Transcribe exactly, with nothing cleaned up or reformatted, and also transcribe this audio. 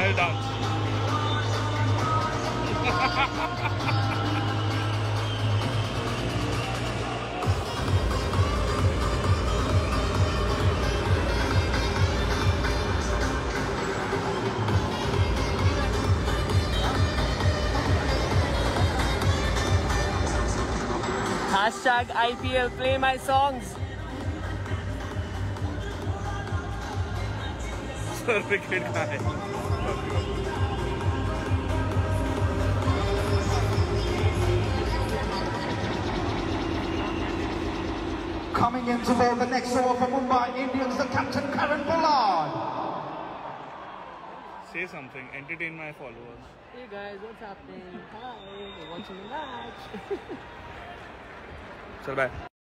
I'll dance. Hashtag I P L, play my songs. Certificate guy. Coming into bowl the next over for Mumbai Indians, the captain Karan Pollard. Say something, entertain my followers. Hey guys, what's happening? Hi, we're watching the match. Chal bye.